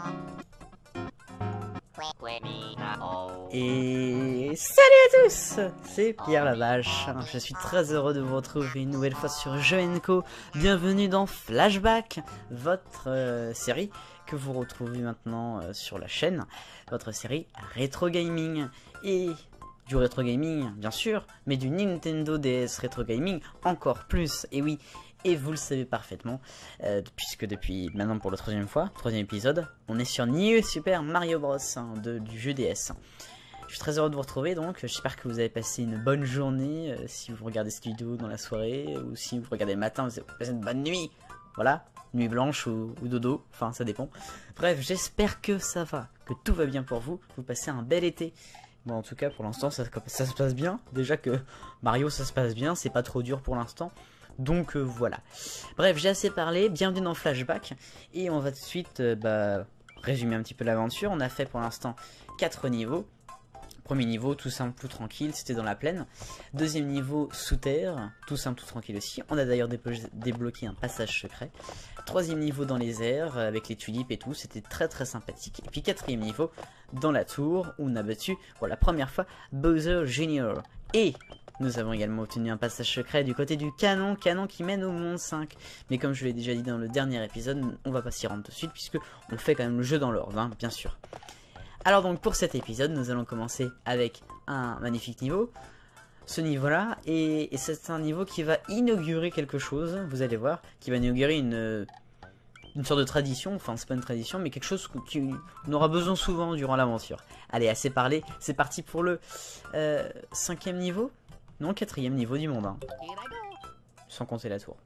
Et salut à tous, c'est Pierre la Vache. Je suis très heureux de vous retrouver une nouvelle fois sur Jeux & Co. Bienvenue dans Flashback, votre série que vous retrouvez maintenant sur la chaîne, votre série Retro Gaming. Et du Retro Gaming, bien sûr, mais du Nintendo DS Retro Gaming encore plus, et oui. Et vous le savez parfaitement, puisque depuis maintenant pour la troisième épisode, on est sur New Super Mario Bros. Du jeu DS. Je suis très heureux de vous retrouver, donc j'espère que vous avez passé une bonne journée, si vous regardez cette vidéo dans la soirée, ou si vous regardez le matin, vous avez passé une bonne nuit. Voilà, nuit blanche ou dodo, enfin ça dépend. Bref, j'espère que ça va, que tout va bien pour vous, vous passez un bel été. Bon, en tout cas pour l'instant ça se passe bien, déjà que Mario ça se passe bien, c'est pas trop dur pour l'instant. Donc voilà. Bref, j'ai assez parlé, bienvenue dans Flashback. Et on va tout de suite résumer un petit peu l'aventure. On a fait pour l'instant 4 niveaux. Premier niveau, tout simple, tout tranquille, c'était dans la plaine. Deuxième niveau, sous terre, tout simple, tout tranquille aussi. On a d'ailleurs débloqué un passage secret. Troisième niveau, dans les airs, avec les tulipes et tout, c'était très très sympathique. Et puis quatrième niveau, dans la tour, où on a battu pour la première fois Bowser Jr. Et nous avons également obtenu un passage secret du côté du canon qui mène au monde 5. Mais comme je l'ai déjà dit dans le dernier épisode, on va pas s'y rendre tout de suite, puisque on fait quand même le jeu dans l'ordre, hein, bien sûr. Alors donc pour cet épisode, nous allons commencer avec un magnifique niveau. Ce niveau-là, et c'est un niveau qui va inaugurer quelque chose, vous allez voir, qui va inaugurer une sorte de tradition, enfin c'est pas une tradition, mais quelque chose qu'on aura besoin souvent durant l'aventure. Allez, assez parlé, c'est parti pour le 5e niveau. Non, 4e niveau du monde, hein. Sans compter la tour.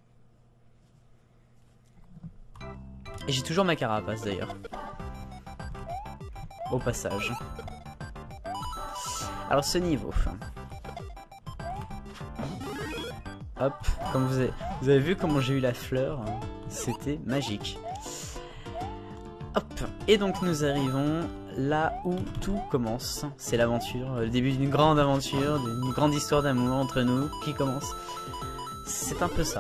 Et j'ai toujours ma carapace d'ailleurs. Au passage. Alors ce niveau. Hop, comme vous avez vu comment j'ai eu la fleur. C'était magique. Hop, et donc nous arrivons là où tout commence. C'est l'aventure, le début d'une grande aventure, d'une grande histoire d'amour entre nous qui commence. C'est un peu ça.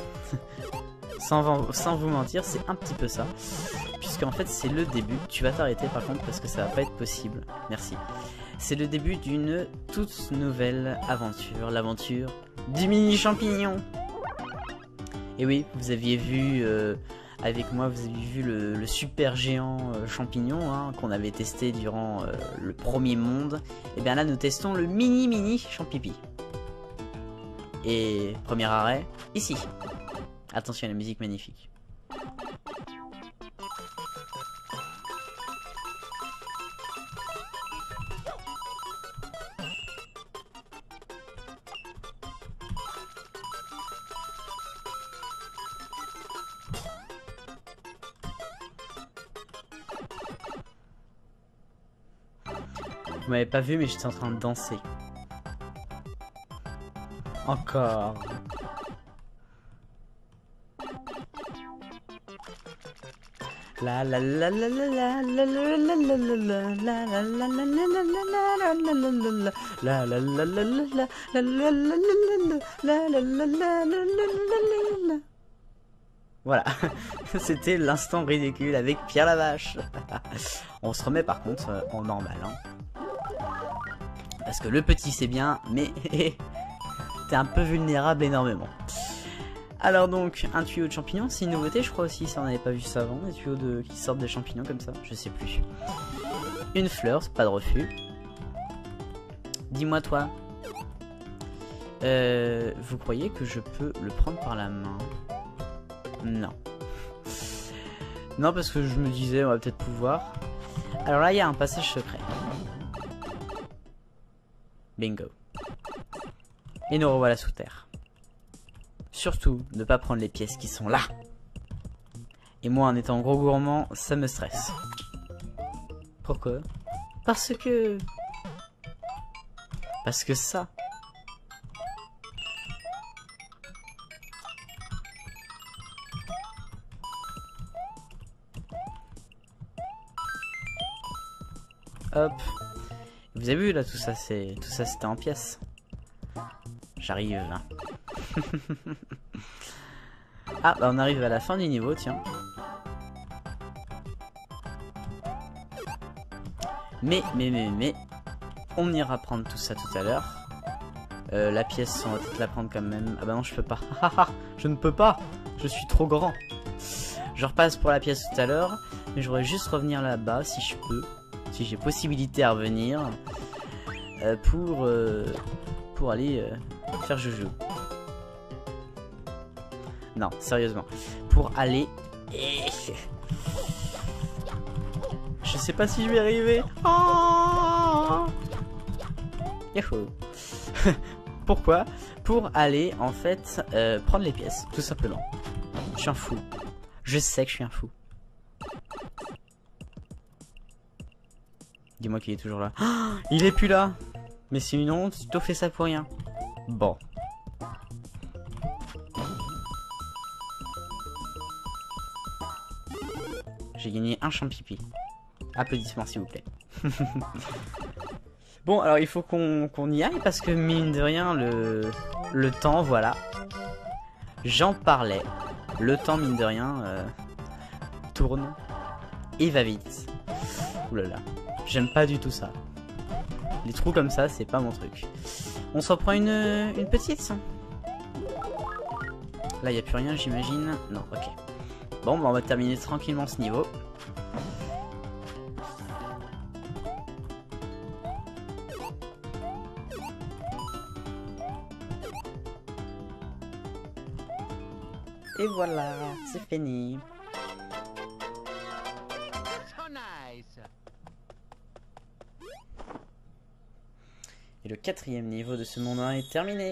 sans vous mentir, c'est un petit peu ça. Puisqu'en fait c'est le début. Tu vas t'arrêter par contre parce que ça va pas être possible. Merci. C'est le début d'une toute nouvelle aventure. L'aventure du mini champignon. Et oui, vous aviez vu... avec moi, vous avez vu le super géant champignon hein, qu'on avait testé durant le premier monde. Et bien là, nous testons le mini champipi. Et premier arrêt, ici. Attention à la musique magnifique. Vous m'avez pas vu mais j'étais en train de danser. Encore. La la la la la la la la la la la la la la la. Voilà, c'était l'instant ridicule avec Pierre la Vache. On se remet par contre en normal, hein. Parce que le petit c'est bien, mais t'es un peu vulnérable énormément. Alors donc, un tuyau de champignons, c'est une nouveauté je crois aussi, si on n'avait pas vu ça avant, des tuyaux qui sortent des champignons comme ça, je sais plus. Une fleur, c'est pas de refus. Dis-moi toi, vous croyez que je peux le prendre par la main? Non. Non, parce que je me disais, on va peut-être pouvoir. Alors là, il y a un passage secret. Bingo. Et nous revoilà sous terre. Surtout, ne pas prendre les pièces qui sont là. Et moi, en étant gros gourmand, ça me stresse. Pourquoi? Parce que ça. Hop. Vous avez vu là, tout ça c'était en pièces. J'arrive. Hein. Ah bah on arrive à la fin du niveau, tiens. Mais, on ira prendre tout ça tout à l'heure. La pièce, on va peut-être la prendre quand même. Ah bah non, je peux pas. Je ne peux pas. Je suis trop grand. Je repasse pour la pièce tout à l'heure. Mais je voudrais juste revenir là-bas si je peux. Si j'ai possibilité à revenir. Pour aller faire Joujou. Non, sérieusement. Pour aller... Je sais pas si je vais arriver. Oh Yahoo. Pourquoi? Pour aller, en fait, prendre les pièces, tout simplement. Je suis un fou. Je sais que je suis un fou. Dis-moi qu'il est toujours là. Oh, il est plus là. Mais c'est une honte, tu t'as fait ça pour rien. Bon. J'ai gagné un champipi. Applaudissements s'il vous plaît. Bon, alors il faut qu'on y aille parce que mine de rien, le temps, voilà. J'en parlais. Le temps, mine de rien, tourne et va vite. Oulala, j'aime pas du tout ça. Les trous comme ça, c'est pas mon truc. On s'en prend une petite. Là, il n'y a plus rien, j'imagine. Non, ok. Bon, bah, on va terminer tranquillement ce niveau. Et voilà, c'est fini. Et le 4e niveau de ce monde 1 est terminé.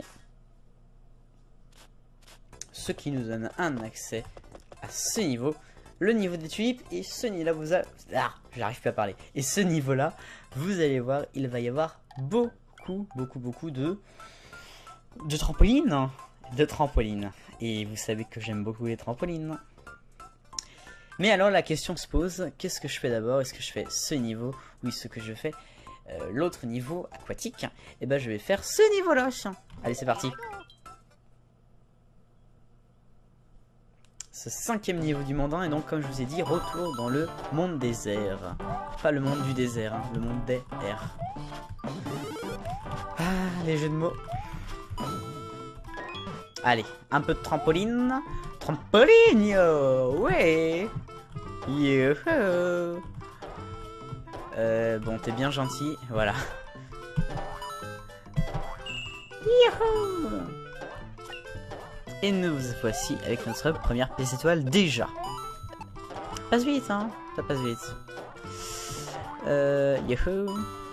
Ce qui nous donne un accès à ce niveau, le niveau des tulipes. Et ce niveau-là, j'arrive plus à parler. Et ce niveau-là, vous allez voir, il va y avoir beaucoup de trampolines. De trampolines. Et vous savez que j'aime beaucoup les trampolines. Mais alors la question se pose, qu'est-ce que je fais d'abord? Est-ce que je fais ce niveau? Oui, ce que je fais l'autre niveau aquatique. Et ben je vais faire ce niveau-là. Allez, c'est parti. Ce 5e niveau du monde 1 et donc comme je vous ai dit, retour dans le monde des airs. Pas le monde du désert, hein, le monde des airs. Ah, les jeux de mots. Allez, un peu de trampoline. Trampoline, yo, ouais. Yo. Bon, t'es bien gentil, voilà. Youhou. Et nous voici avec notre première pièce étoile déjà. Passe vite, hein. Ça passe vite. Youhou.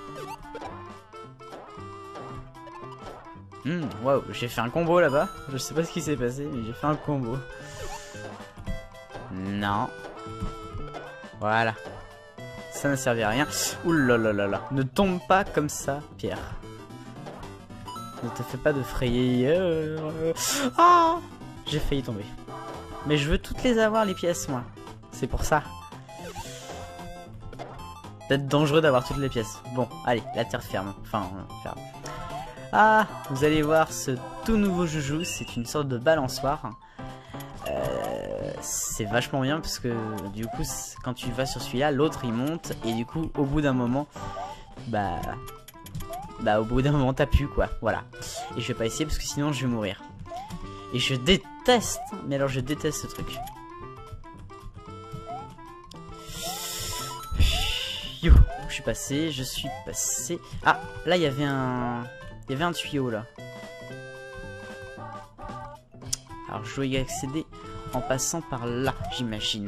Waouh, j'ai fait un combo là-bas. Je sais pas ce qui s'est passé, mais j'ai fait un combo. Non. Voilà. Ça ne servait à rien. Oulalalala. Ne tombe pas comme ça, Pierre. Ne te fais pas de frayeur. Ah, j'ai failli tomber. Mais je veux toutes les avoir, les pièces, moi. C'est pour ça. Peut-être dangereux d'avoir toutes les pièces. Bon, allez, la terre ferme. Enfin, ferme. Ah, vous allez voir ce tout nouveau joujou, c'est une sorte de balançoire. C'est vachement bien parce que du coup, quand tu vas sur celui-là, l'autre il monte et du coup, au bout d'un moment, au bout d'un moment, t'as pu quoi. Voilà. Et je vais pas essayer parce que sinon je vais mourir. Et je déteste, mais alors je déteste ce truc. Yo, je suis passé. Ah, là il y avait un tuyau là. Alors je dois y accéder en passant par là, j'imagine.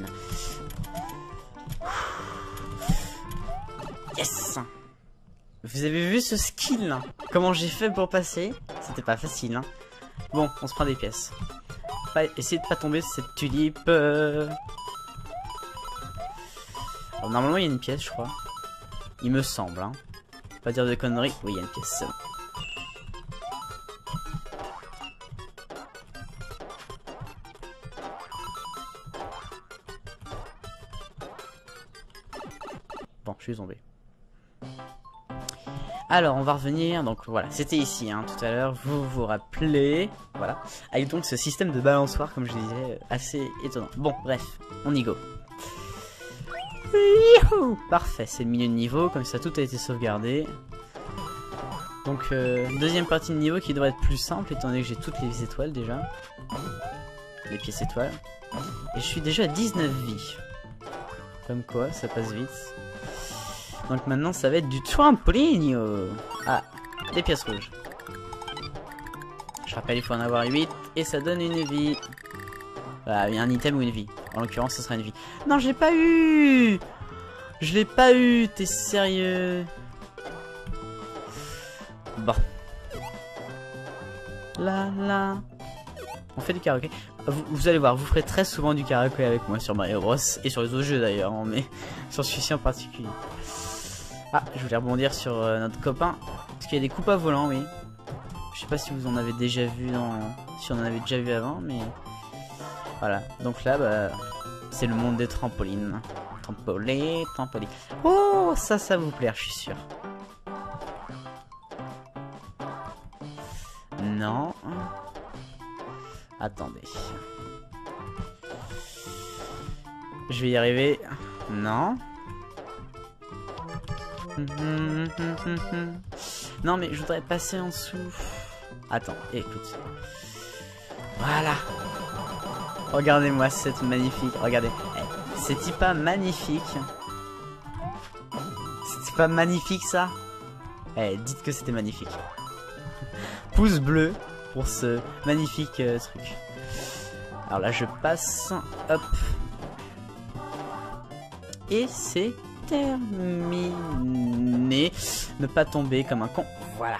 Yes. Vous avez vu ce skill là? Comment j'ai fait pour passer? C'était pas facile, hein. Bon, on se prend des pièces. Essayez de pas tomber sur cette tulipe. Alors, normalement il y a une pièce, je crois. Il me semble, hein. Pas dire de conneries. Oui, il y a une pièce. Bon, je suis tombé. Alors, on va revenir. Donc voilà, c'était ici, hein, tout à l'heure. Vous vous rappelez. Voilà. Avec donc ce système de balançoire, comme je disais, assez étonnant. Bon, bref, on y go. Youhou. Parfait, c'est le milieu de niveau, comme ça tout a été sauvegardé. Donc deuxième partie de niveau qui devrait être plus simple étant donné que j'ai toutes les étoiles déjà. Les pièces étoiles. Et je suis déjà à 19 vies. Comme quoi, ça passe vite. Donc maintenant ça va être du trampoline. Ah, des pièces rouges. Je rappelle, il faut en avoir 8 et ça donne une vie. Voilà, il y a un item ou une vie. En l'occurrence, ce sera une vie. Non, je l'ai pas eu. Je l'ai pas eu, t'es sérieux? Bon. Là. On fait du karaoké. Vous allez voir, vous ferez très souvent du karaoké avec moi sur Mario Bros. Et sur les autres jeux d'ailleurs, hein, mais sur celui-ci en particulier. Ah, je voulais rebondir sur notre copain. Parce qu'il y a des coupes à volant, oui. Je sais pas si vous en avez déjà vu si on en avait déjà vu avant, mais... Voilà, donc là, bah, c'est le monde des trampolines. Trampoline. Oh, ça va vous plaire, je suis sûr. Non. Attendez. Je vais y arriver. Non. Non, mais je voudrais passer en dessous. Attends, écoute. Voilà. Regardez-moi cette magnifique. Regardez. C'est-il pas magnifique? C'est-il pas magnifique ça? Dites que c'était magnifique. Pouce bleu pour ce magnifique truc. Alors là, je passe. Hop. Et c'est terminé. Ne pas tomber comme un con. Voilà.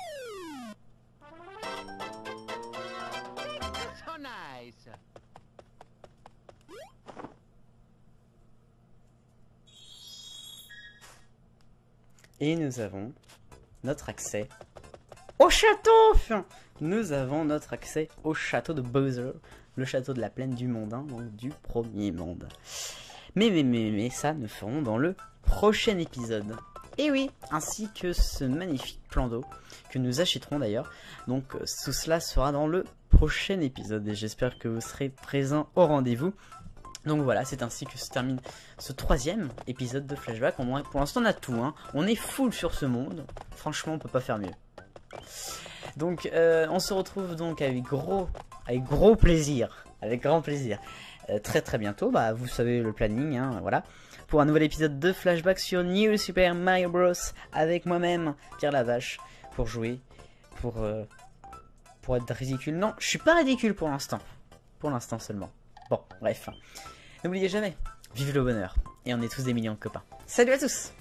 Et nous avons notre accès au château. Nous avons notre accès au château de Bowser, le château de la plaine du Mondain, donc du premier monde. Mais ça, nous ferons dans le prochain épisode. Et oui, ainsi que ce magnifique plan d'eau que nous achèterons d'ailleurs. Donc tout cela sera dans le prochain épisode et j'espère que vous serez présents au rendez-vous. Donc voilà, c'est ainsi que se termine ce troisième épisode de Flashback. Pour l'instant on a tout, hein. On est full sur ce monde. Franchement on peut pas faire mieux. Donc on se retrouve donc avec gros plaisir. Avec grand plaisir. Très bientôt, bah vous savez le planning, hein, voilà. Pour un nouvel épisode de Flashback sur New Super Mario Bros. Avec moi-même, Pierre Lavache, pour jouer, pour être ridicule. Non, je suis pas ridicule pour l'instant. Pour l'instant seulement. Bon, bref. N'oubliez jamais, vive le bonheur. Et on est tous des millions de copains. Salut à tous!